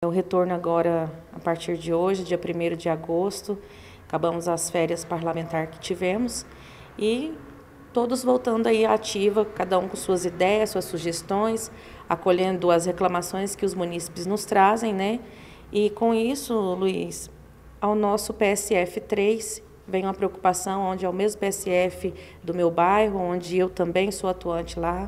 O retorno agora, a partir de hoje, dia 1º de agosto, acabamos as férias parlamentares que tivemos e todos voltando aí à ativa, cada um com suas ideias, suas sugestões, acolhendo as reclamações que os munícipes nos trazem, né? E com isso, Luiz, ao nosso PSF 3 vem uma preocupação, onde é o mesmo PSF do meu bairro, onde eu também sou atuante lá,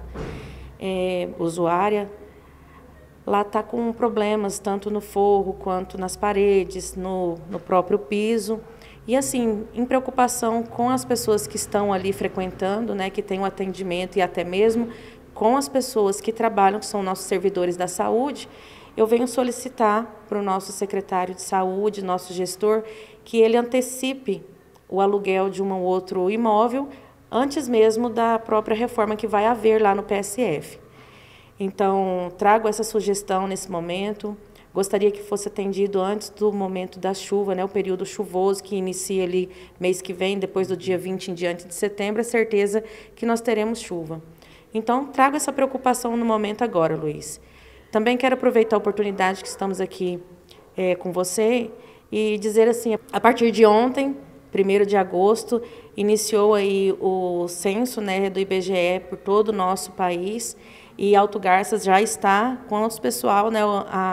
usuária. Lá está com problemas, tanto no forro, quanto nas paredes, no próprio piso. E assim, em preocupação com as pessoas que estão ali frequentando, né, que tem o atendimento, e até mesmo com as pessoas que trabalham, que são nossos servidores da saúde, eu venho solicitar para o nosso secretário de saúde, nosso gestor, que ele antecipe o aluguel de um ou outro imóvel, antes mesmo da própria reforma que vai haver lá no PSF. Então, trago essa sugestão nesse momento. Gostaria que fosse atendido antes do momento da chuva, né, o período chuvoso que inicia ali mês que vem, depois do dia 20 em diante de setembro, é certeza que nós teremos chuva. Então, trago essa preocupação no momento agora, Luiz. Também quero aproveitar a oportunidade que estamos aqui com você e dizer assim, a partir de ontem, 1º de agosto, iniciou aí o censo, né, do IBGE por todo o nosso país, e Alto Garças já está com o pessoal, né,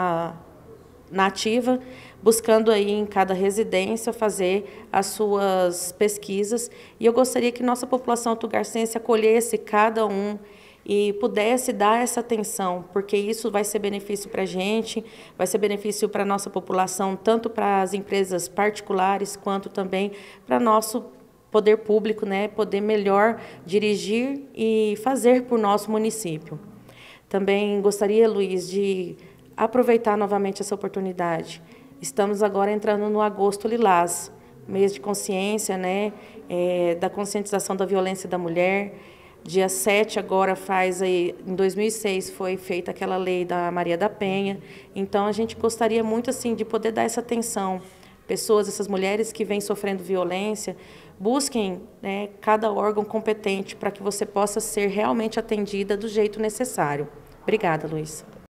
na ativa, buscando aí em cada residência fazer as suas pesquisas. E eu gostaria que nossa população altogarcense acolhesse cada um e pudesse dar essa atenção, porque isso vai ser benefício para a gente, vai ser benefício para a nossa população, tanto para as empresas particulares, quanto também para nosso poder público, né, poder melhor dirigir e fazer por nosso município. Também gostaria, Luiz, de aproveitar novamente essa oportunidade. Estamos agora entrando no Agosto Lilás, mês de consciência, né, da conscientização da violência da mulher. Dia 7 agora em 2006 foi feita aquela lei da Maria da Penha. Então a gente gostaria muito assim de poder dar essa atenção. Pessoas, essas mulheres que vêm sofrendo violência, busquem, né, cada órgão competente para que você possa ser realmente atendida do jeito necessário. Obrigada, Luiz.